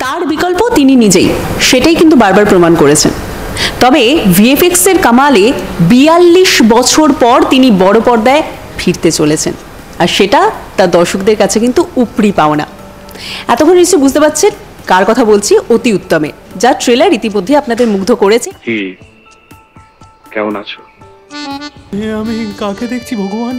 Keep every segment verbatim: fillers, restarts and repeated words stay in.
তার বিকল্প তিনি নিজেই, সেটাই কিন্তু বারবার প্রমাণ করেছেন। তবে ভিএফএক্স এর কামালে বিয়াল্লিশ বছর পর তিনি বড় পর্দায় ফিরতে চলেছেন, আর সেটা তার দর্শকদের কাছে কিন্তু উপরি পাওনা। এতক্ষণ নিশ্চয়ই বুঝতে পারছেন কার কথা বলছি, অতি উত্তমে, যার ট্রেলার ইতিমধ্যে আপনাদের মুগ্ধ করেছে। কেমন আছো? আমি কাকে দেখছি ভগবান?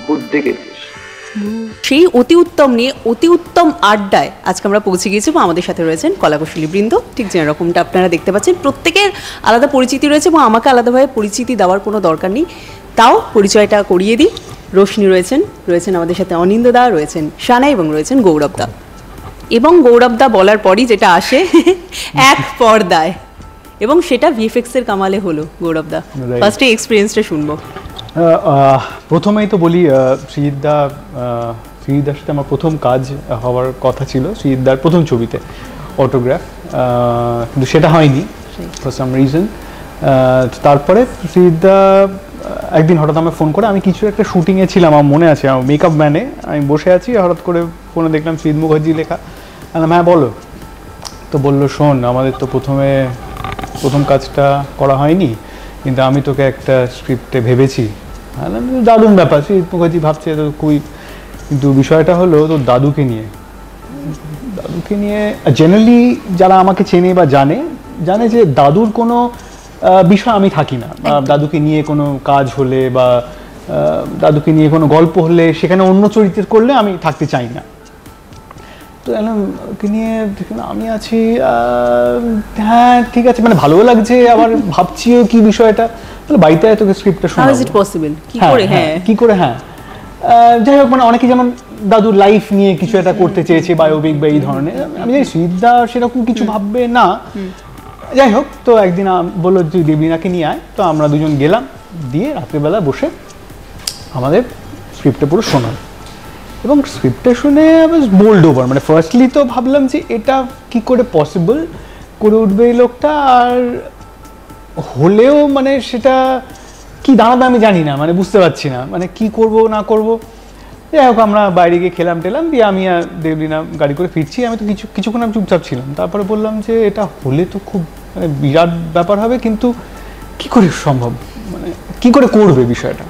সেই অতি উত্তম নিয়ে অতি উত্তম আড্ডায় আজকে আমরা পৌঁছে গিয়েছি এবং আমাদের সাথে রয়েছেন কলাকুশলী বৃন্দ। ঠিক যেরকমটা আপনারা দেখতে পাচ্ছেন, প্রত্যেকের আলাদা পরিচিতি রয়েছে এবং আমাকে আলাদাভাবে পরিচিতি দেওয়ার কোনো দরকার নেই, তাও পরিচয়টা করিয়ে দিই। রোশনি রয়েছেন, রয়েছেন আমাদের সাথে অনিন্দদা, রয়েছেন সানা এবং রয়েছেন গৌরবদা। এবং গৌরবদা বলার পরই যেটা আসে এক পর্দায়, এবং সেটা ভিএফএক্স এর কামালে হলো। গৌরবদা, ফার্স্টে এক্সপিরিয়েন্সটা শুনবো। প্রথমেই তো বলি, শ্রীদা শ্রীদার সাথে আমার প্রথম কাজ হওয়ার কথা ছিল শ্রীদার প্রথম ছবিতে, অটোগ্রাফ, কিন্তু সেটা হয়নি ফর সাম রিজন। তারপরে শ্রীদা একদিন হঠাৎ আমাকে ফোন করে, আমি কিছু একটা শুটিংয়ে ছিলাম, আমার মনে আছে, আমার মেকআপ ম্যানে আমি বসে আছি, হঠাৎ করে ফোনে দেখলাম শ্রীদ মুখার্জি লেখা। হ্যাঁ বলো। তো বললো, শোন, আমাদের তো প্রথমে প্রথম কাজটা করা হয়নি, কিন্তু আমি তোকে একটা স্ক্রিপ্টে ভেবেছি। দারুণ ব্যাপার, শ্রীদ মুখার্জি ভাবছে তো খুবই, কিন্তু বিষয়টা হলো তোর দাদুকে নিয়ে। দাদুকে নিয়ে জেনারেলি যারা আমাকে চেনে বা জানে জানে যে দাদুর কোনো বিষয় আমি থাকি না, দাদুকে নিয়ে কোনো কাজ হলে বা দাদুকে নিয়ে কোনো গল্প হলে সেখানে অন্য চরিত্রের করলে আমি থাকতে চাই না। তো এলাম ওকে নিয়ে, আমি আছি, হ্যাঁ ঠিক আছে, মানে ভালোও লাগছে, আবার ভাবছিও কি বিষয়টা, বাড়িতে তোকে স্ক্রিপ্টটা শোনাবো, হ্যাঁ কি করে, হ্যাঁ যাই হোক, মানে অনেকে যেমন দাদুর লাইফ নিয়ে কিছু একটা করতে চেয়েছে, বায়োপিক বা এই ধরনের, আমি জানি শ্রীদা সেরকম কিছু ভাববে না। যাই হোক, তো একদিন বললো তুই দেবলীনাকে নিয়ে আয়, তো আমরা দুজন গেলাম, দিয়ে রাত্রিবেলা বসে আমাদের স্ক্রিপ্টে পুরো শোনাল, এবং স্ক্রিপ্টটা শুনে বেশ বোল্ড ওভার। মানে ফার্স্টলি তো ভাবলাম যে এটা কি করে পসিবল করে উঠবে এই লোকটা, আর হলেও মানে সেটা কি দাঁড়াবে আমি জানি না, মানে বুঝতে পারছি না, মানে কি করব না করব। যাই হোক, আমরা বাইরে গিয়ে খেলাম টেলাম, দিয়ে আমি আর দেবলীনা গাড়ি করে ফিরছি, আমি তো কিছু কিছুক্ষণ আমি চুপচাপ ছিলাম। তারপরে বললাম যে এটা হলে তো খুব মানে বিরাট ব্যাপার হবে, কিন্তু কি করে সম্ভব, মানে কি করে করবে বিষয়টা।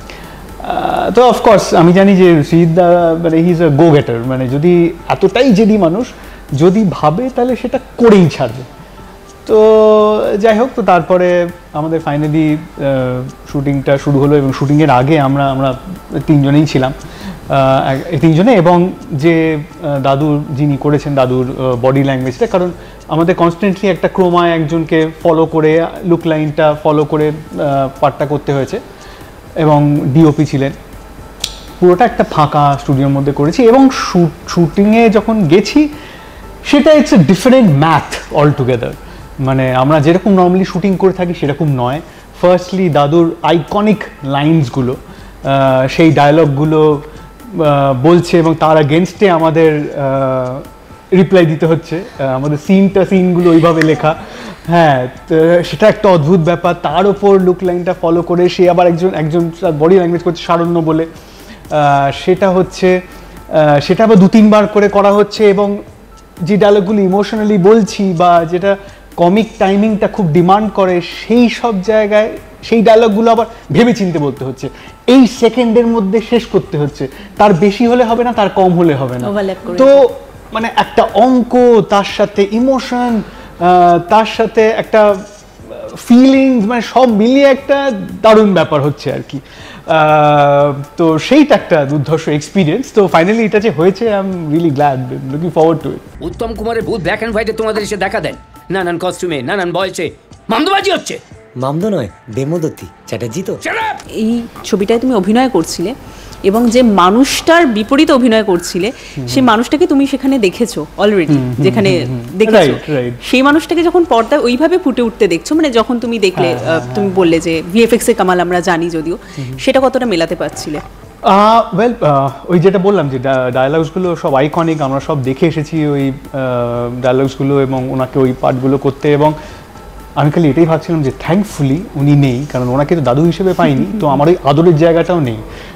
তো অফকোর্স আমি জানি যে শ্রীদা মানে হি ইজ আ গো গেটার, মানে যদি এতটাই জেদি মানুষ যদি ভাবে তাহলে সেটা করেই ছাড়বে। তো যাই হোক, তো তারপরে আমাদের ফাইনালি শুটিংটা শুরু হলো, এবং শুটিংয়ের আগে আমরা আমরা তিনজনেই ছিলাম, তিনজনে, এবং যে দাদুর যিনি করেছেন দাদুর বডি ল্যাঙ্গুয়েজটা, কারণ আমাদের কনস্ট্যান্টলি একটা ক্রোমায় একজনকে ফলো করে, লুক লাইনটা ফলো করে পার্টটা করতে হয়েছে, এবং ডিওপি ছিলেন। পুরোটা একটা ফাঁকা স্টুডিওর মধ্যে করেছি, এবং শুটিংয়ে যখন গেছি সেটা it's a different math all together. মানে আমরা যেরকম নর্মালি শুটিং করে থাকি সেরকম নয়। ফার্স্টলি দাদুর আইকনিক লাইন্সগুলো, সেই ডায়লগগুলো বলছে, এবং তার এগেনস্টে আমাদের রিপ্লাই দিতে হচ্ছে, আমাদের সিনটা সিনগুলো ওইভাবে লেখা। হ্যাঁ, সেটা একটা অদ্ভুত ব্যাপার। তার ওপর লুক লাইনটা ফলো করে সে আবার একজন একজন বডি ল্যাঙ্গুয়েজ করছে সারণ্য বলে, সেটা হচ্ছে সেটা আবার দু তিনবার করে করা হচ্ছে, এবং যে ডায়লগগুলো ইমোশনালি বলছি বা যেটা কমিক টাইমিংটা খুব ডিমান্ড করে, সেই সব জায়গায় সেই ডায়লগগুলো আবার ভেবে চিনতে বলতে হচ্ছে, এই সেকেন্ডের মধ্যে শেষ করতে হচ্ছে, তার বেশি হলে হবে না, তার কম হলে হবে না। তো মানে একটা অঙ্ক, তার সাথে ইমোশন, তার সাথে একটা ফিলিংস, মানে সব মিলিয়ে একটা দারুণ ব্যাপার হচ্ছে আর কি। তো সেইটা একটা দুর্ধর্ষ এক্সপিরিয়েন্স। তো ফাইনালি এটা যে হয়েছে, I am really glad, looking forward to it. Uttam কুমারের ভূত ব্ল্যাক এন্ড হোয়াইটে তোমাদের এসে দেখা দেন, নানান কস্টিউমে, নানান বয়সে, মামদোবাজি হচ্ছে। মামদো নয়, দেমোদত্তি চ্যাটার্জি তো। এই ছবিটায় তুমি অভিনয় করছিলে, এবং যে মানুষটার বিপরীতে অভিনয় করছিলে, সেই মানুষটাকে তুমি সেখানে দেখেছো অলরেডি, যেখানে দেখেছো সেই মানুষটাকে যখন পর্দায় ওইভাবে ফুটে উঠতে দেখছো, মানে যখন তুমি দেখলে, তুমি বললে যে ভিএফএক্স এর কামাল আমরা জানি যদিও, সেটা কতটা মেলাতে পারছিলে? ওয়েল, ওই যেটা বললাম যে ডায়ালগসগুলো সব আইকনিক, আমরা সব দেখে এসেছি ওই ডায়ালগসগুলো, এবং ওনাকে ওই পার্টগুলো করতে, এবং আমি খালি এটাই ভাবছিলাম যে থ্যাঙ্কফুলি উনি নেই, কারণ ওনাকে তো দাদু হিসেবে পাইনি, তো আমার ওই আদরের জায়গাটাও নেই।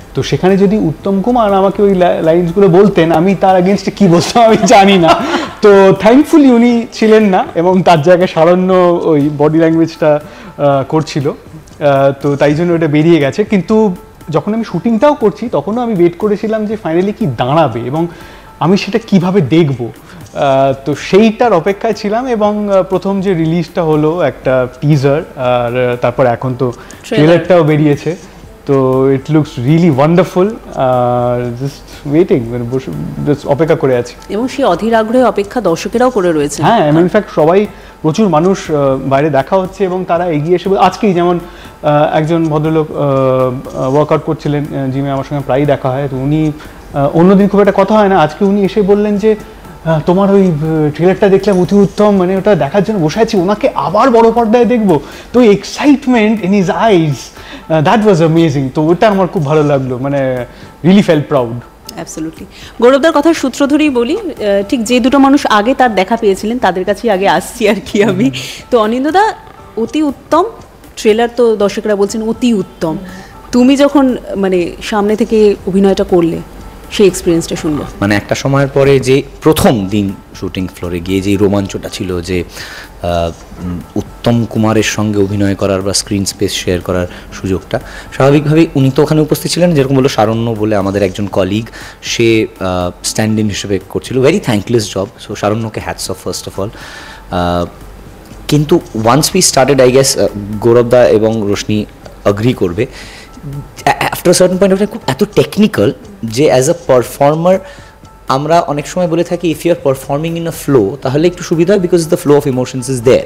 তো সেখানে যদি উত্তম কুমার আমাকে ওই লাইনসগুলো বলতেন, আমি তার এগেনস্টে কি বলতাম আমি জানি না। তো থ্যাঙ্কফুলি উনি ছিলেন না, এবং তার জায়গায় সারণ্য ওই বডি ল্যাঙ্গুয়েজটা করছিল, তো তাই জন্য ওটা বেরিয়ে গেছে। কিন্তু যখন আমি শুটিংটাও করছি তখনও আমি ওয়েট করেছিলাম যে ফাইনালি কি দাঁড়াবে এবং আমি সেটা কিভাবে দেখব, তো সেইটার অপেক্ষায় ছিলাম। এবং প্রথম যে রিলিজটা হলো একটা টিজার, আর তারপর এখন তো ট্রেলারটাও বেরিয়েছে, তো it looks really wonderful. Just waiting, মানে অপেক্ষা করে আছি। এবং সেই অধীর আগ্রহে অপেক্ষা দর্শকেরাও করে রয়েছে। হ্যাঁ, ইনফ্যাক্ট সবাই, প্রচুর মানুষ বাইরে দেখা হচ্ছে এবং তারা এগিয়ে এসে, আজকেই যেমন একজন ভদ্রলোক ওয়ার্কআউট করছিলেন জিমে, আমার সঙ্গে প্রায়ই দেখা হয়, তো উনি, অন্যদিন খুব একটা কথা হয় না, আজকে উনি এসে বললেন যে তোমার ওই ট্রেলারটা দেখলাম অতি উত্তম, মানে ওটা দেখার জন্য বসে আছি, ওনাকে আবার বড় পর্দায় দেখবো। তো excitement in his eyes, that was amazing. তো ওটা আমার খুব ভালো লাগলো, মানে রিয়েলি ফেল প্রাউড। অ্যাবসলিউটলি। গৌরবদার কথার সূত্র ধরেই বলি, ঠিক যে দুটো মানুষ আগে তার দেখা পেয়েছিলেন তাদের কাছেই আগে আসছি আর কি আমি। তো অনিন্দদা, অতি উত্তম ট্রেলার, তো দর্শকরা বলছেন অতি উত্তম। তুমি যখন মানে সামনে থেকে অভিনয়টা করলে, সেই এক্সপিরিয়েন্সটা শুনবো। মানে একটা সময়ের পরে যে প্রথম দিন শুটিং ফ্লোরে গিয়ে যে রোমাঞ্চটা ছিল, যে উত্তম কুমারের সঙ্গে অভিনয় করার বা স্ক্রিন স্পেস শেয়ার করার সুযোগটা, স্বাভাবিকভাবেই উনি তো ওখানে উপস্থিত ছিলেন, যেরকম বললো সারণ্য বলে আমাদের একজন কলিগ, সে স্ট্যান্ড ইন হিসেবে করছিল, ভেরি থ্যাঙ্কলেস জব। সো সারণ্যকে hats off first of all. কিন্তু once we started, I guess গৌরবদা এবং রোশনি অ্যাগ্রি করবে, after certain point of time খুব এত টেকনিক্যাল যে অ্যাজ আ পারফর্মার আমরা অনেক সময় বলে থাকি if you are performing in a flow তাহলে একটু সুবিধা হয়, because the flow of emotions is there.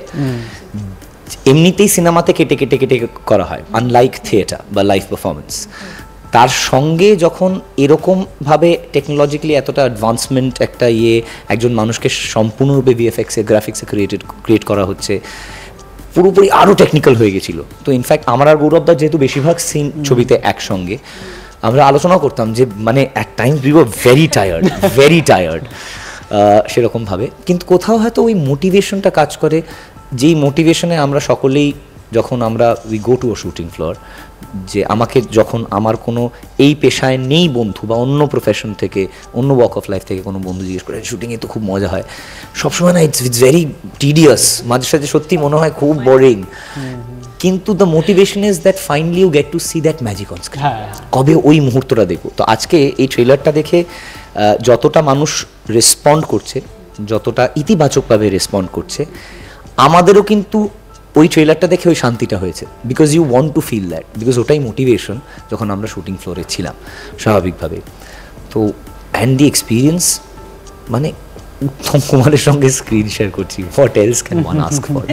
এমনিতেই সিনেমাতে কেটে কেটে কেটে করা হয়, আনলাইক থিয়েটার বা লাইভ পারফরমেন্স। তার সঙ্গে যখন এরকমভাবে টেকনোলজিক্যালি এতটা অ্যাডভান্সমেন্ট একটা ইয়ে একজন মানুষকে সম্পূর্ণরূপে ভিএফএক্সে গ্রাফিক্সে ক্রিয়েটেড ক্রিয়েট করা হচ্ছে, পুরোপুরি আরও টেকনিক্যাল হয়ে গেছিলো। তো ইনফ্যাক্ট আমার আর গৌরবদা যেহেতু বেশিরভাগ সিন ছবিতে একসঙ্গে, আমরা আলোচনা করতাম যে মানে at times we were very tired, very tired সেরকমভাবে। কিন্তু কোথাও হয়তো ওই মোটিভেশনটা কাজ করে, যেই মোটিভেশনে আমরা সকলেই, যখন আমরা we go to a shooting floor, যে আমাকে যখন আমার কোনো এই পেশায় নেই বন্ধু বা অন্য প্রফেশন থেকে, অন্য ওয়াক অফ লাইফ থেকে কোনো বন্ধু জিজ্ঞেস করে শুটিংয়ে তো খুব মজা হয়, সবসময় না ইটস ইটস ভেরি টিডিয়াস, মাঝে সাঝে সত্যি মনে হয় খুব বোরিং, কিন্তু the motivation is that finally you get to see that magic on screen. কবে ওই মুহূর্তটা দেখবো। তো আজকে এই ট্রেলারটা দেখে যতটা মানুষ রেসপন্ড করছে, যতটা ইতিবাচকভাবে রেসপন্ড করছে, আমাদেরও কিন্তু ওই ট্রেলারটা দেখে ওই শান্তিটা হয়েছে, because you want to feel that, because ওটাই মোটিভেশন যখন আমরা শুটিং ফ্লোরে ছিলাম স্বাভাবিকভাবে। তো অ্যান্ড দি এক্সপিরিয়েন্স, মানে উত্তম কুমারের সঙ্গে স্ক্রিন শেয়ার করছি, what else can one ask for.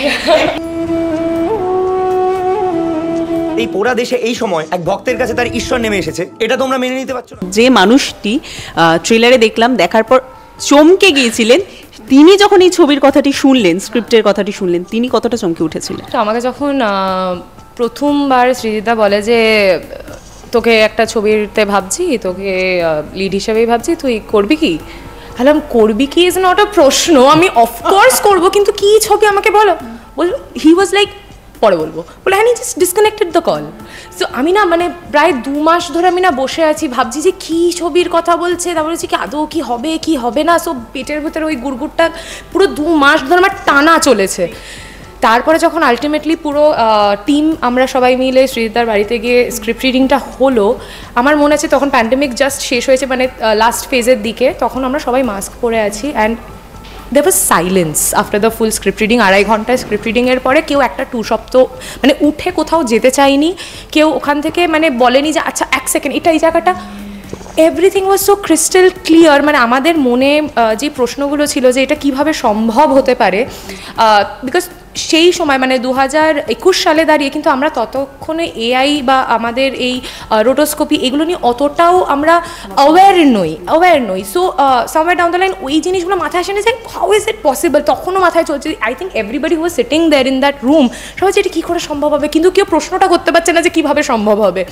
এই পোড়া দেশে এই সময় এক ভক্তের কাছে তার ঈশ্বর নেমে এসেছে, এটা তোমরা মেনে নিতে পারছো না? যে মানুষটি ট্রেলারে দেখলাম, দেখার পর চমকে গিয়েছিলেন, তিনি যখন এই ছবির কথাটি শুনলেন, স্ক্রিপ্টের কথাটি শুনলেন, তিনি কতটা চমকে উঠেছিলেন? তো আমাকে যখন প্রথমবার সৃজিতা বলে যে তোকে একটা ছবিতে ভাবছি, তোকে লিড হিসেবেই ভাবছি, তুই করবি কি? হ্যালো, করবি কি ইজ নট আ প্রশ্ন, আমি অফকোর্স করবো, কিন্তু কি ছবি আমাকে বলো। বল, হি ওয়াজ লাইক পরে বলবো, বলে হ্যাঁ, just disconnected the call. So আমি না মানে প্রায় দু মাস ধরে আমি না বসে আছি, ভাবছি যে কী ছবির কথা বলছে, তারপরে বলছি কি আদৌ কি হবে কি হবে না। সো পেটের ভেতরে ওই গুড়গুড়টা পুরো দু মাস ধরে আমার টানা চলেছে। তারপরে যখন আলটিমেটলি পুরো টিম আমরা সবাই মিলে সৃজিতার বাড়িতে গিয়ে স্ক্রিপ্ট রিডিংটা হলো, আমার মনে আছে তখন প্যান্ডেমিক জাস্ট শেষ হয়েছে, মানে লাস্ট ফেজের দিকে, তখন আমরা সবাই মাস্ক পরে আছি, and there was silence after the full script reading. আড়াই ঘন্টায় স্ক্রিপ্ট রিডিংয়ের পরে কেউ একটা টু শব্দ মানে উঠে কোথাও যেতে চায়নি, কেউ ওখান থেকে মানে বলেনি যে আচ্ছা এক সেকেন্ড এটা এই জায়গাটা, everything was so crystal clear. মানে আমাদের মনে যে প্রশ্নগুলো ছিল যে এটা কিভাবে সম্ভব হতে পারে, বিকজ সেই সময় মানে দু হাজার একুশ সালে দাঁড়িয়ে কিন্তু আমরা ততক্ষণে এআই বা আমাদের এই রোটোস্কোপি এগুলো নিয়ে অতটাও আমরা অ্যাওয়্যার নই অ্যাওয়্যার নই so somewhere down the line ওই জিনিসগুলো মাথায় আসে না যে হাউ ইজ ইট পসিবল, তখনও মাথায় চলছে। I think everybody who was sitting there in that room সবাই যে এটা কী করে সম্ভব হবে, কিন্তু কেউ প্রশ্নটা করতে পারছে না যে কীভাবে সম্ভব হবে।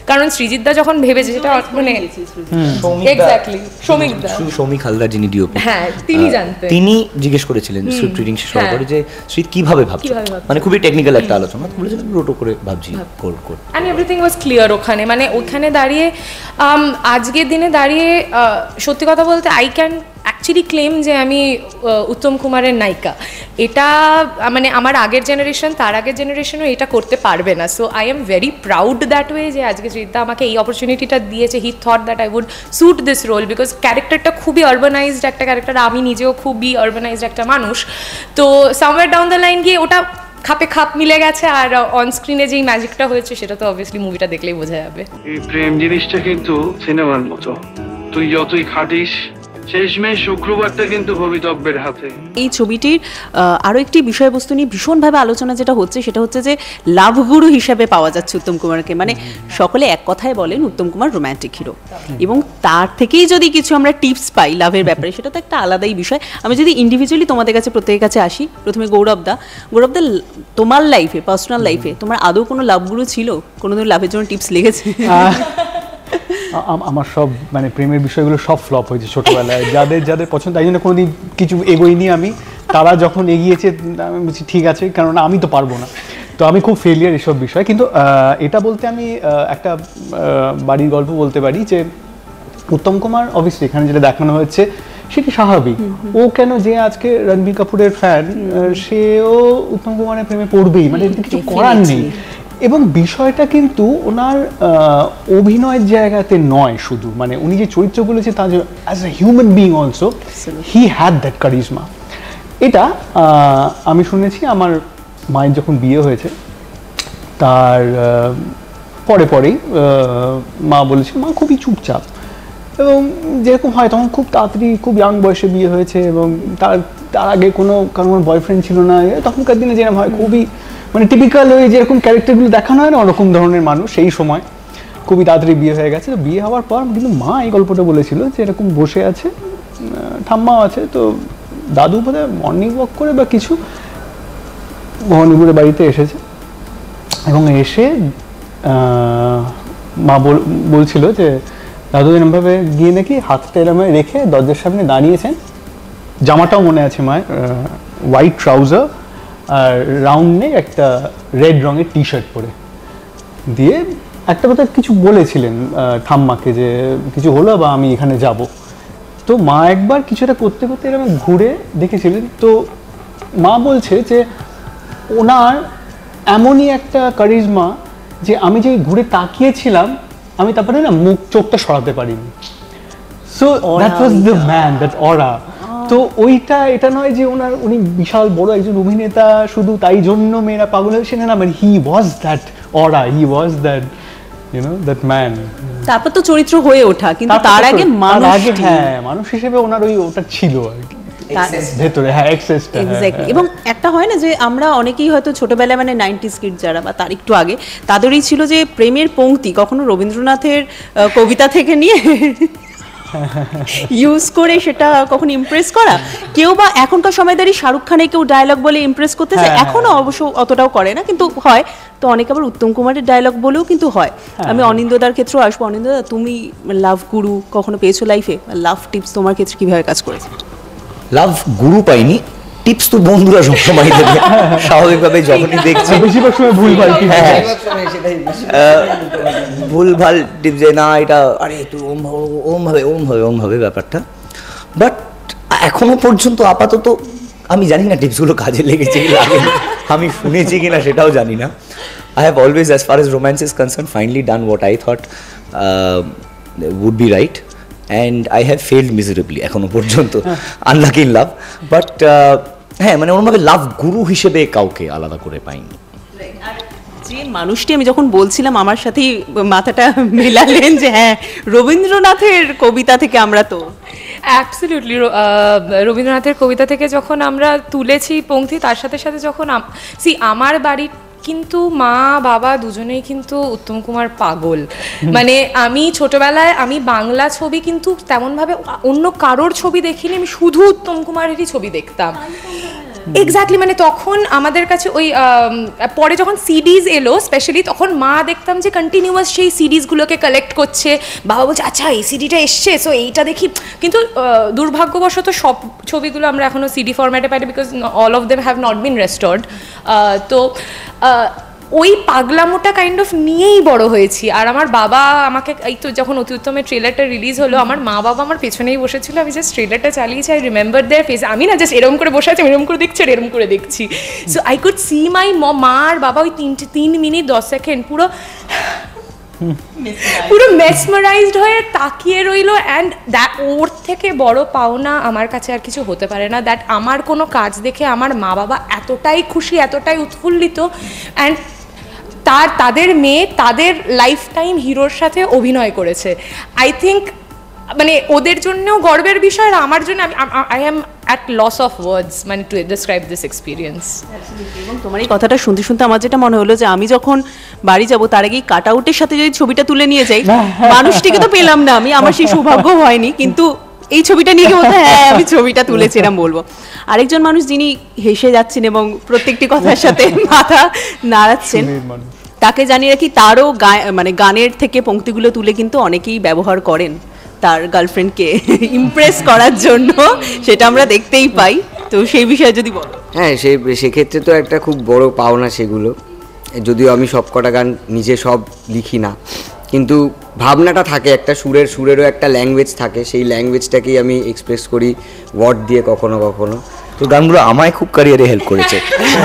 কারণ সৃজিতদা যখন ভেবেছে সেটা মানে এক্স্যাক্টলি সৌমিকদা শুধু সৌমিক হালদার যিনি ডিওপি, হ্যাঁ তিনি জানতেন, তিনি জিজ্ঞেস করেছিলেন স্ক্রিপ্ট রিডিং শেষ হওয়ার পরে যে শ্রীত কিভাবে ভাবছো, কিভাবে ভাবছো? মানে খুবই টেকনিক্যাল একটা আলোচনা, বলেছিলেন রোটো করে ভাবছি code code and everything was clear ওখানে। মানে ওখানে দাঁড়িয়ে আম, আজকের দিনে দাঁড়িয়ে আহ, সত্যি কথা বলতে আই ক্যান অ্যাকচুয়ালি ক্লেম যে আমি আহ, উত্তম কুমারের নায়িকা। এটা আহ, মানে আমার আগের জেনারেশন, তার আগের জেনারেশনও এটা করতে পারবে না। So I am very proud that way যে আজকে শ্রীদা আমাকে এই অপরচুনিটিটা দিয়েছে। He thought that I would suit this role because ক্যারেক্টারটা খুবই আরবানাইজড একটা ক্যারেক্টার, আমি নিজেও খুবই আরবানাইজড একটা মানুষ। তো সামওয়্যার ডাউন দ্য লাইন গিয়ে ওটা খাপে খাপ মিলে গেছে। আর অন স্ক্রিনে যেই ম্যাজিকটা হয়েছে সেটা তো অবভিয়াসলি মুভিটা দেখলেই বোঝা যাবে। এই প্রেম জিনিসটা কিন্তু সিনেমার মতো, তুই যতই খাটিস শেষমেশ শুক্রবারটা কিন্তু ভবিতব্যের হাতে। এই ছবিটির আহ, আরো একটি বিষয়বস্তু নিয়ে ভীষণভাবে আলোচনা যেটা হচ্ছে সেটা হচ্ছে যে লাভগুরু হিসাবে পাওয়া যাচ্ছে উত্তম কুমারকে। মানে সকলে এক কথায় বলেন উত্তম কুমার রোম্যান্টিক হিরো, এবং তার থেকেই যদি কিছু আমরা টিপস পাই লাভের ব্যাপারে সেটা তো একটা আলাদাই বিষয়। আমি যদি ইন্ডিভিজুয়ালি তোমাদের কাছে প্রত্যেকের কাছে আসি, প্রথমে গৌরবদা, গৌরবদা তোমার লাইফে পার্সোনাল লাইফে তোমার আদৌ কোনো লাভগুরু ছিল? কোনোদিন লাভের জন্য টিপস লেগেছে? আম- আমার সব মানে প্রেমের বিষয়গুলো সব ফ্লপ হয়েছে ছোটবেলায়, যাদের যাদের পছন্দ তাই জন্য কোনোদিন কিছু এগোইনি আমি। তারা যখন এগিয়েছে আমি বলছি ঠিক আছে, কারণ আমি তো পারবো না, তো আমি খুব ফেলিয়ার এসব বিষয়। কিন্তু আহ, এটা বলতে আমি আহ, একটা আহ, বাড়ির গল্প বলতে পারি যে উত্তম কুমার অবভিয়াসলি এখানে যেটা দেখানো হচ্ছে সেটি স্বাভাবিক। ও কেন যে আজকে রণবীর কাপুরের ফ্যান, সেও উত্তম কুমারের প্রেমে পড়বেই, মানে এতে কিছু করার নেই। এবং বিষয়টা কিন্তু ওনার আহ, অভিনয়ের জায়গাতে নয় শুধু, মানে উনি যে চরিত্রগুলো যে তার as a human being also he had that charisma. এটা আহ, আমি শুনেছি আমার মায়ের যখন বিয়ে হয়েছে তার আহ, পরে পরেই আহ, মা বলেছে মা খুবই চুপচাপ, এবং যেরকম হয় তখন খুব তাড়াতাড়ি খুব ইয়াং বয়সে বিয়ে হয়েছে, এবং তার তার আগে কোনো কারণ বয়ফ্রেন্ড ছিল না। তখনকার দিনে যেরকম হয় খুবই মানে টিপিক্যাল ওই যেরকম ক্যারেক্টারগুলো দেখানো হয় না ওরকম ধরনের মানুষ, সেই সময় খুবই তাড়াতাড়ি বিয়ে হয়ে গেছে। তো বিয়ে হওয়ার পর কিন্তু মা এই গল্পটা বলেছিল যে এরকম বসে আছে, আহ, ঠাম্মাও আছে, তো দাদু বোধহয় মর্নিং ওয়াক করে বা কিছু মোহনীপুরের বাড়িতে এসেছে, এবং এসে আহ, মা বল- বলছিল যে দাদু এরমভাবে গিয়ে নাকি হাতটা এরম রেখে দরজার সামনে দাঁড়িয়েছেন, জামাটাও মনে আছে মায়ের, হোয়াইট ট্রাউজার আর রাউন্ড নেক একটা রেড রঙের টি শার্ট পরে, দিয়ে একটা কথা কিছু বলেছিলেন আহ, ঠাম্মাকে যে কিছু হলো বা আমি এখানে যাব। তো মা একবার কিছুটা করতে করতে এরকম ঘুরে দেখেছিলেন, তো মা বলছে যে ওনার এমনই একটা কারিজমা যে আমি যে ঘুরে তাকিয়েছিলাম আমি তারপরে না মুখ চোখটা সরাতে পারিনি। So that was the man, that aura. তো ওইটা এটা নয় যে ওনার উনি বিশাল বড় একজন অভিনেতা শুধু তাই জন্য মেয়েরা পাগল হয়েছে না, মানে he was that aura, he was that you know that man. তারপর তো চরিত্র হয়ে ওঠা, কিন্তু তার আগে মানুষ, হ্যাঁ মানুষ হিসেবে ওনার ওই ওটা ছিল আর কি ভেতরে, হ্যাঁ এক্সেসটা। এক্স্যাক্টলি। এবং একটা হয় না যে আমরা অনেকেই হয়তো ছোটবেলায় মানে নাইনটিজ কিড যারা বা তার একটু আগে তাদেরই ছিল যে প্রেমের পংক্তি কখনো রবীন্দ্রনাথের আহ, কবিতা থেকে নিয়ে ইউজ করে সেটা কখন ইমপ্রেস করা, কেউ বা এখনকার সময় দাঁড়িয়ে শাহরুখ খানে কেউ ডায়লগ বলে ইমপ্রেস করতে চায়, এখনো অবশ্য অতটাও করে না কিন্তু হয়। তো অনেকে আবার উত্তম কুমারের ডায়লগ বলেও কিন্তু হয়। আমি অনিন্দদার ক্ষেত্রেও আসবো। অনিন্দদা, তুমি লাভ গুরু কখনো পেয়েছো লাইফে? লাভ টিপস তোমার ক্ষেত্রে কিভাবে কাজ করেছে? লাভ গুরু পাইনি, টিপস তো বন্ধুরা সবসময় দেবে স্বাভাবিকভাবে, যখনই দেখছি বেশিরভাগ সময় ভুল পাই। হ্যাঁ, ভুল ভাল টিপস যে না এটা আরে একটু ওম ভাবে ওম ভাবে ওম ভাবে ওম ভাবে ব্যাপারটা। বাট এখনো পর্যন্ত আপাতত আমি জানি না টিপসগুলো কাজে লেগেছে কি লাগেনি, আমি শুনেছি কিনা সেটাও জানি না। I have always as far as romance is concern finally done what I thought would be right, and I have failed miserably এখনো পর্যন্ত, আনলাকি ইন লাভ। বাট হ্যাঁ মানে ওরমভাবে লাভ গুরু হিসেবে কাউকে আলাদা করে পাইনি। যে মানুষটি আমি যখন বলছিলাম আমার সাথেই মাথাটা মেলালেন যে হ্যাঁ রবীন্দ্রনাথের কবিতা থেকে আমরা তো অ্যাবসলিউটলি রবীন্দ্রনাথের কবিতা থেকে যখন আমরা তুলেছি পংক্তি, তার সাথে সাথে যখন সি আমার বাড়ি কিন্তু মা বাবা দুজনেই কিন্তু উত্তম কুমার পাগল। মানে আমি ছোটবেলায় আমি বাংলা ছবি কিন্তু তেমনভাবে অন্য কারোর ছবি দেখিনি, আমি শুধু উত্তম কুমারেরই ছবি দেখতাম। এক্স্যাক্টলি, মানে তখন আমাদের কাছে ওই আম, পরে যখন সিডিজ এলো স্পেশালি, তখন মা দেখতাম যে কন্টিনিউয়াস সেই সিডিজগুলোকে কালেক্ট করছে। বাবা বলছে আচ্ছা এই সিডিটা এসছে, সো এইটা দেখি। কিন্তু আহ, দুর্ভাগ্যবশত সব ছবিগুলো আমরা এখনও সিডি ফরম্যাটে পাই, because all of them have not been restored. তো আহ, ওই পাগলামোটা কাইন্ড অফ নিয়েই বড় হয়েছি। আর আমার বাবা আমাকে, এই তো যখন অতি উত্তমের ট্রেলারটা রিলিজ হলো, আমার মা বাবা আমার পেছনেই বসেছিল, আমি জাস্ট ট্রেলারটা চালিয়েছি। I remember their face. আমি না জাস্ট এরকম করে বসে আছি, এরকম করে দেখছি আর এরকম করে দেখছি। So I could see my মা আর বাবা ওই তিনটে তিন মিনিট দশ সেকেন্ড পুরো পুরো মেসমারাইজড হয়ে তাকিয়ে রইলো। অ্যান্ড দ্যাট, ওর থেকে বড় পাওনা আমার কাছে আর কিছু হতে পারে না। দ্যাট আমার কোনো কাজ দেখে আমার মা বাবা এতটাই খুশি, এতটাই উৎফুল্লিত, অ্যান্ড তার তাদের মেয়ে তাদের লাইফ টাইম হিরোর সাথে অভিনয় করেছে। আই থিঙ্ক মানে ওদের জন্যও গর্বের বিষয়, আর আমার জন্য I am at loss of words মানে টু ডিসক্রাইব দিস এক্সপিরিয়েন্স। এবং তোমার এই কথাটা শুনতে শুনতে আমার যেটা মনে হলো যে আমি যখন বাড়ি যাব তার আগেই কাট আউটের সাথে যদি ছবিটা তুলে নিয়ে যাই, মানুষটিকে তো পেলাম না আমি, আমার সেই সৌভাগ্য হয়নি, কিন্তু এই ছবিটা নিয়ে বলতে হ্যাঁ আমি ছবিটা তুলেছি এরম বলবো। আরেকজন মানুষ যিনি হেসে যাচ্ছেন এবং প্রত্যেকটি কথার সাথে মাথা নাড়াচ্ছেন, তাকে জানিয়ে রাখি তারও মানে গানের থেকে পংক্তিগুলো তুলে কিন্তু অনেকেই ব্যবহার করেন তার গার্লফ্রেন্ডকে ইমপ্রেস করার জন্য, সেটা আমরা দেখতেই পাই। তো সেই বিষয়ে যদি বলো। হ্যাঁ, সে সেক্ষেত্রে তো একটা খুব বড় পাওনা সেগুলো, যদিও আমি সব কটা গান নিজে সব লিখি না, কিন্তু ভাবনাটা থাকে, একটা সুরের সুরেরও একটা ল্যাঙ্গুয়েজ থাকে, সেই ল্যাঙ্গুয়েজটাকেই আমি এক্সপ্রেস করি ওয়ার্ড দিয়ে কখনো কখনো। তো গানগুলো আমায় খুব ক্যারিয়ারে হেল্প করেছে।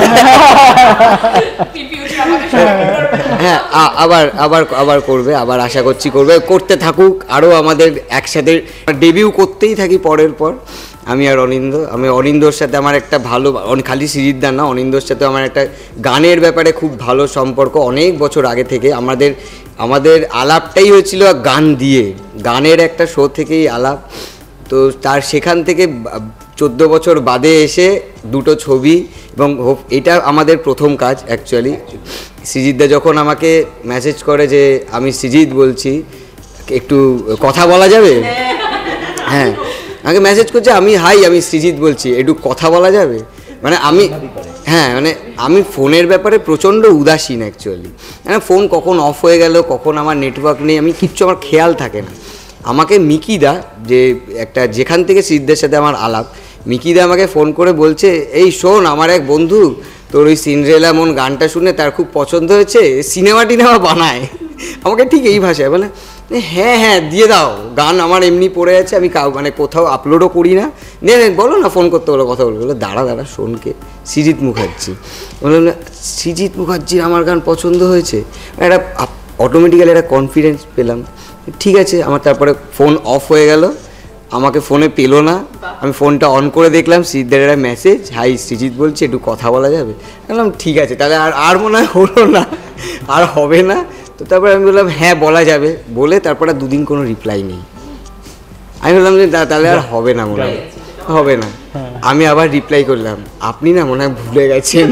হ্যাঁ, আবার আবার আবার করবে, আবার আশা করছি করবে, করতে থাকুক আরও, আমাদের একসাথে ডেবিউ করতেই থাকি পরের পর। আমি আর অনিন্দ, আমি অনিন্দর সাথে আমার একটা ভালো, খালি সিরিজদার না, অনিন্দর সাথে আমার একটা গানের ব্যাপারে খুব ভালো সম্পর্ক অনেক বছর আগে থেকে। আমাদের আমাদের আলাপটাই হয়েছিল গান দিয়ে, গানের একটা শো থেকেই আলাপ। তো তার সেখান থেকে চোদ্দো বছর বাদে এসে দুটো ছবি, এবং এটা আমাদের প্রথম কাজ অ্যাকচুয়ালি। সৃজিতদা যখন আমাকে মেসেজ করে যে আমি সৃজিত বলছি, একটু কথা বলা যাবে, হ্যাঁ আমাকে মেসেজ করছে, আমি হাই আমি সৃজিত বলছি, একটু কথা বলা যাবে, মানে আমি হ্যাঁ মানে আমি ফোনের ব্যাপারে প্রচণ্ড উদাসীন অ্যাকচুয়ালি। মানে ফোন কখন অফ হয়ে গেল, কখন আমার নেটওয়ার্ক নেই, আমি কিচ্ছু আমার খেয়াল থাকে না। আমাকে মিকিদা, যে একটা যেখান থেকে সিদ্ধের সাথে আমার আলাপ, মিকিদা আমাকে ফোন করে বলছে, এই শোন আমার এক বন্ধু তোর ওই সিন্ড্রেলা মন গানটা শুনে তার খুব পছন্দ হয়েছে, সিনেমা টিনেমা বানায়। আমাকে ঠিক এই ভাষায় বলে, হ্যাঁ হ্যাঁ দিয়ে দাও, গান আমার এমনি পড়ে আছে, আমি কাউ মানে কোথাও আপলোডও করি না, নে নে বলো না, ফোন করতে বলো, কথা বলবো। বলো দাঁড়া দাঁড়া শোনকে, সৃজিত মুখার্জি। বললাম সৃজিত মুখার্জির আমার গান পছন্দ হয়েছে, একটা অটোমেটিক্যালি একটা কনফিডেন্স পেলাম। ঠিক আছে, আমার তারপরে ফোন অফ হয়ে গেল, আমাকে ফোনে পেলো না, আমি ফোনটা অন করে দেখলাম সিদ্ধার একটা মেসেজ, হাই সৃজিত বলছি একটু কথা বলা যাবে। বললাম ঠিক আছে, তাহলে আর আর মনে হয় হলো না, আর হবে না। তো তারপরে আমি বললাম হ্যাঁ বলা যাবে, বলে তারপরে দুদিন কোনো রিপ্লাই নেই। আমি বললাম যে তাহলে আর হবে না, মনে হয় হবে না। আমি আবার রিপ্লাই করলাম, আপনি না মনে হয় ভুলে গেছেন।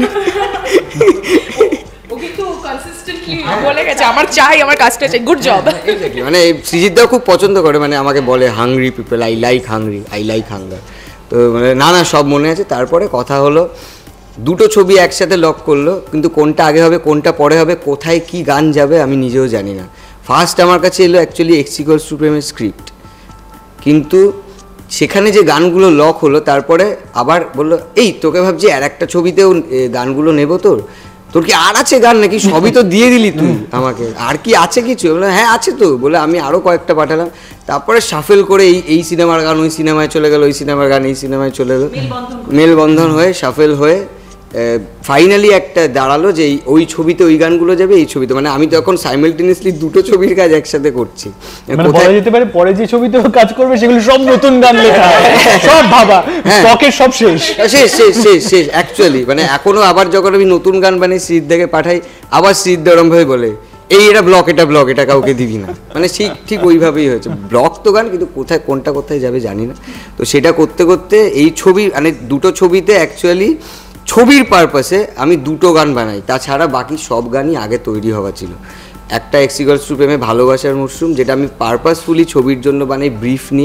বলে গেছে আমার চাই, আমার কাজটা চাই, গুড জব। মানে সৃজিতদাও খুব পছন্দ করে, মানে আমাকে বলে hungry people, I like hungry, I like hunger. তো মানে না না সব মনে আছে। তারপরে কথা হলো, দুটো ছবি একসাথে লক করলো, কিন্তু কোনটা আগে হবে কোনটা পরে হবে, কোথায় কি গান যাবে আমি নিজেও জানি না। ফার্স্ট আমার কাছে এলো অ্যাকচুয়ালি এক্স ইকুয়ালস টু প্রেমের স্ক্রিপ্ট, কিন্তু সেখানে যে গানগুলো লক হলো, তারপরে আবার বললো এই তোকে ভাবছি আর একটা ছবিতেও গানগুলো নেবো, তোর তোর কি আর আছে গান নাকি, সবই তো দিয়ে দিলি তুই আমাকে, আর কি আছে কিছু? বলে হ্যাঁ আছে তো, বলে আমি আরও কয়েকটা পাঠালাম। তারপরে সাফেল করে এই এই সিনেমার গান ওই সিনেমায় চলে গেল, ওই সিনেমার গান এই সিনেমায় চলে গেল, মেলবন্ধন হয়ে সাফেল হয়ে ফাইনালি একটা দাঁড়ালো যে ওই ছবিতে ওই গানগুলো যাবে, এই ছবিতে, মানে আমি তখন সাইমালটেনিয়াসলি দুটো ছবির কাজ একসাথে করছি। মানে বলা যেতে পারে পরে যে ছবিতে কাজ করবে সেগুলো সব নতুন গান লেখা, সব ভাবা, স্টকের সব শেষ শেষ শেষ শেষ শেষ অ্যাকচুয়ালি। মানে এখনো আবার যখন আমি নতুন গান বানিয়ে সিদ্ধাকে পাঠাই, আবার সিদ্ধ ওরম ভাবে বলে এই এটা ব্লক, এটা ব্লক, এটা কাউকে দিবি না, মানে ঠিক ঠিক ওইভাবেই হয়েছে। ব্লক তো গান, কিন্তু কোথায় কোনটা কোথায় যাবে জানি না। তো সেটা করতে করতে এই ছবি মানে দুটো ছবিতে অ্যাকচুয়ালি ছবির পারপাসে আমি দুটো গান বানাই, তাছাড়া বাকি সব গানই আগে তৈরি হওয়া ছিল। একটা এক্স ইকুয়ালস টু প্রেমে ভালোবাসার মরশুম, যেটা আমি পারপাসফুলি ছবির জন্য বানাই ব্রিফ নিয়ে,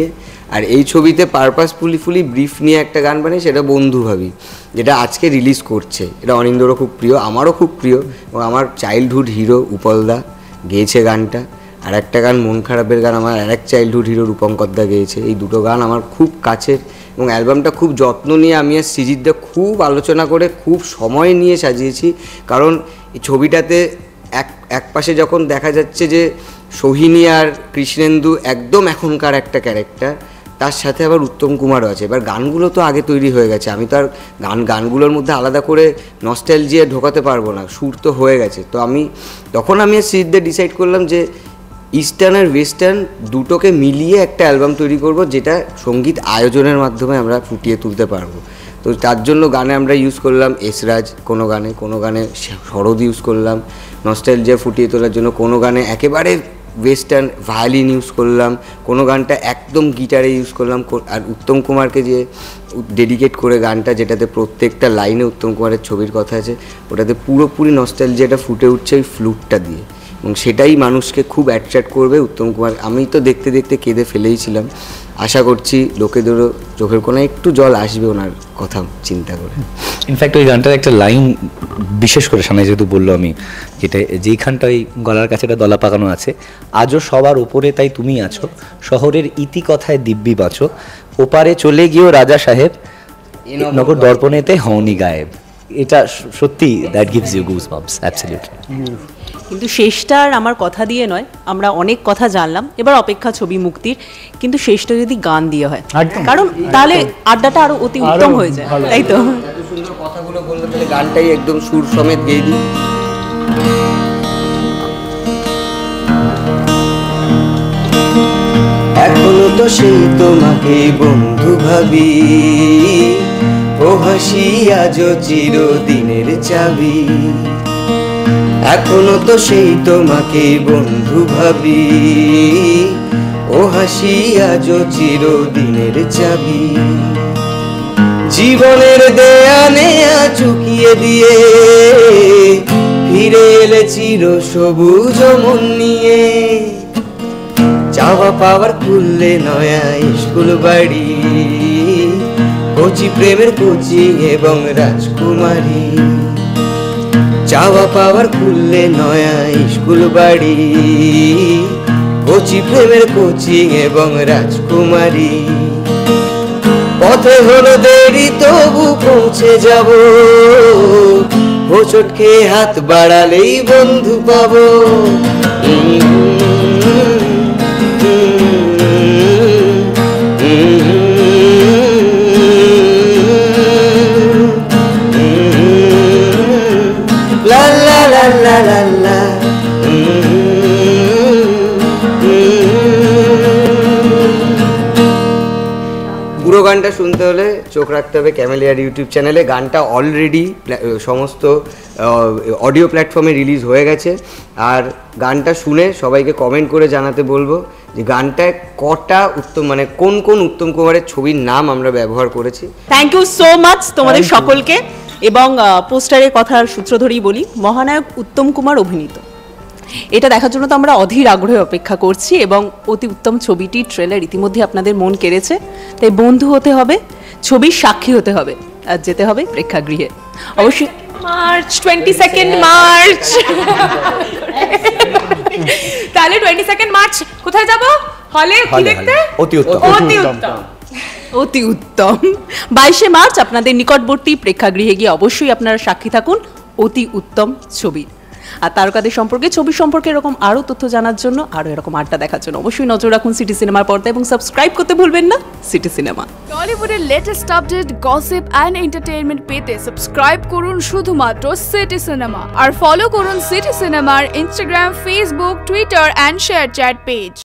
আর এই ছবিতে পারপাসফুলি ফুলি ব্রিফ নিয়ে একটা গান বানাই, সেটা বন্ধু ভাবি, যেটা আজকে রিলিজ করছে। এটা অনিন্দরও খুব প্রিয়, আমারও খুব প্রিয়, এবং আমার চাইল্ডহুড হিরো উপলদা গেয়েছে গানটা। আর একটা গান মন খারাপের গান আমার আর এক চাইল্ডহুড হিরো রূপঙ্করদা গেয়েছে। এই দুটো গান আমার খুব কাছের, এবং অ্যালবামটা খুব যত্ন নিয়ে আমি আর সৃজিতদা খুব আলোচনা করে খুব সময় নিয়ে সাজিয়েছি। কারণ এই ছবিটাতে এক এক পাশে যখন দেখা যাচ্ছে যে সোহিনী আর কৃষ্ণেন্দু একদম এখনকার একটা ক্যারেক্টার, তার সাথে আবার উত্তম কুমারও আছে। এবার গানগুলো তো আগে তৈরি হয়ে গেছে, আমি তো আর গান গানগুলোর মধ্যে আলাদা করে নস্টালজিয়া ঢোকাতে পারবো না, সুর তো হয়ে গেছে। তো আমি তখন আমি আর সৃজিতদা ডিসাইড করলাম যে ইস্টার্ন আর ওয়েস্টার্ন দুটোকে মিলিয়ে একটা অ্যালবাম তৈরি করব, যেটা সঙ্গীত আয়োজনের মাধ্যমে আমরা ফুটিয়ে তুলতে পারবো। তো তার জন্য গানে আমরা ইউজ করলাম এসরাজ, কোনো গানে কোনো গানে শরৎ ইউজ করলাম নস্টালজিয়া ফুটিয়ে তোলার জন্য, কোনো গানে একেবারে ওয়েস্টার্ন ভায়োলিন ইউজ করলাম, কোনো গানটা একদম গিটারে ইউজ করলাম। আর উত্তম কুমারকে যে ডেডিকেট করে গানটা, যেটাতে প্রত্যেকটা লাইনে উত্তম কুমারের ছবির কথা আছে, ওটাতে পুরোপুরি নস্টালজিয়াটা ফুটে উঠছে ওই ফ্লুটটা দিয়ে, এবং সেটাই মানুষকে খুব অ্যাট্রাক্ট করবে উত্তম কুমার। আমি তো দেখতে দেখতে কেঁদে ফেলেইছিলাম, আশা করছি লোকেদেরও চোখের কোণায় একটু জল আসবে ওনার কথা চিন্তা করে। ইনফ্যাক্ট ওই গানটার একটা লাইন বিশেষ করে সামনে যেহেতু বললো, আমি যেটা যেইখানটা ওই গলার কাছে একটা দলা পাকানো আছে, আজও সবার ওপরে তাই তুমি আছো, শহরের ইতি কথায় দিব্যি বাঁচো, ওপারে চলে গিয়েও রাজা সাহেব, নগর দর্পণেতে হওনি গায়েব। এটা সত্যি that gives you goose bumps, absolutely. কিন্তু শেষটা আর আমার কথা দিয়ে নয়, আমরা অনেক কথা জানলাম, এবার অপেক্ষা ছবি মুক্তির। কিন্তু শেষটা যদি গান দিয়ে হয়, কারণ তাহলে আড্ডাটা আরো অতি উত্তম হয়ে যায়, তাই তো? এত সুন্দর কথাগুলো বললে তাহলে গানটাই একদম সুর সমেত গেয়ে দিই। এখনো তো সেই তোমাকে বন্ধু ভাবি, ও হাসি আজও চিরদিনের চাবি। এখনো তো সেই তোমাকে বন্ধু ভাবি, ও হাসি আজও চিরদিনের চাবি। জীবনের দেয়া নেয়া চুকিয়ে দিয়ে ফিরে এলে চির সবুজ মন নিয়ে, চাওয়া পাওয়ার খুললে নয়া স্কুল বাড়ি, কচি প্রেমের কোচিং এবং রাজকুমারী। চাওয়া পাওয়ার খুললে নয়া স্কুল বাড়ি, কচি প্রেমের কোচিং এবং রাজকুমারী। পথে হলো দেরি তবু পৌঁছে যাব, হোঁচট খেয়ে হাত বাড়ালেই বন্ধু পাবো। লা লা লা লা লা লা। পুরো গানটা শুনতে হলে চোখ রাখতে হবে ক্যামেলিয়ার ইউটিউব চ্যানেলে। গানটা অলরেডি সমস্ত অডিও প্ল্যাটফর্মে রিলিজ হয়ে গেছে। আর গানটা শুনে সবাইকে কমেন্ট করে জানাতে বলবো যে গানটায় কটা উত্তম, মানে কোন কোন উত্তম কুমারের ছবির নাম আমরা ব্যবহার করেছি। থ্যাংক ইউ সো মাচ তোমাদের সকলকে। এবং পোস্টারের কথার সূত্র ধরেই বলি, মহানায়ক উত্তম কুমার অভিনীত, এটা দেখার জন্য তো আমরা অধীর আগ্রহে অপেক্ষা করছি, এবং অতি উত্তম ছবিটির ট্রেলার ইতিমধ্যে আপনাদের মন কেড়েছে। তাই বন্ধু হতে হবে, ছবির সাক্ষী হতে হবে, আর যেতে হবে প্রেক্ষাগৃহে। অবশ্যই মার্চ টোয়েন্টি সেকেন্ড মার্চ তাহলে টোয়েন্টি সেকেন্ড মার্চ কোথায় যাব? হলে কি দেখতে? অতি উত্তম। অতি উত্তম। অতি উত্তম। বাইশে মার্চ আপনাদের নিকটবর্তী প্রেক্ষাগৃহে গিয়ে অবশ্যই আপনারা সাক্ষী থাকুন অতি উত্তম ছবির। আর তারকাদের সম্পর্কে, ছবি সম্পর্কে এরকম আরও তথ্য জানার জন্য, আরও এরকম আড্ডা দেখার জন্য অবশ্যই নজর রাখুন সিটি সিনেমার পর্দা, এবং সাবস্ক্রাইব করতে ভুলবেন না সিটি সিনেমা। টলিউডের latest update, gossip and entertainment পেতে সাবস্ক্রাইব করুন শুধুমাত্র সিটি সিনেমা, আর ফলো করুন সিটি সিনেমার Instagram, Facebook, Twitter and ShareChat page.